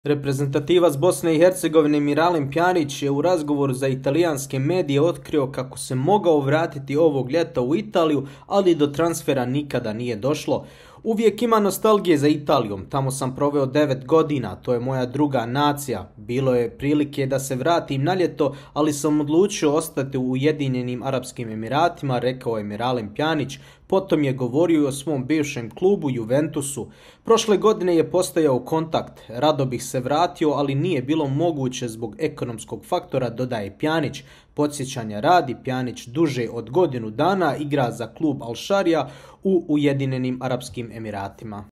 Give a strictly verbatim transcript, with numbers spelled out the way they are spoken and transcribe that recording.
Reprezentativac Bosne i Hercegovine Miralem Pjanić je u razgovoru za italijanske medije otkrio kako se mogao vratiti ovog ljeta u Italiju, ali do transfera nikada nije došlo. Uvijek ima nostalgije za Italijom, tamo sam proveo devet godina, to je moja druga nacija. Bilo je prilike da se vratim na ljeto, ali sam odlučio ostati u Ujedinjenim Arapskim Emiratima, rekao je Miralem Pjanić. Potom je govorio o svom bivšem klubu Juventusu. Prošle godine je postojao kontakt, rado bih se vratio, ali nije bilo moguće zbog ekonomskog faktora, dodaje Pjanić. Podsjećanja radi, Pjanić duže od godinu dana igra za klub Al Šarija u Ujedinjenim Arapskim Emiratima.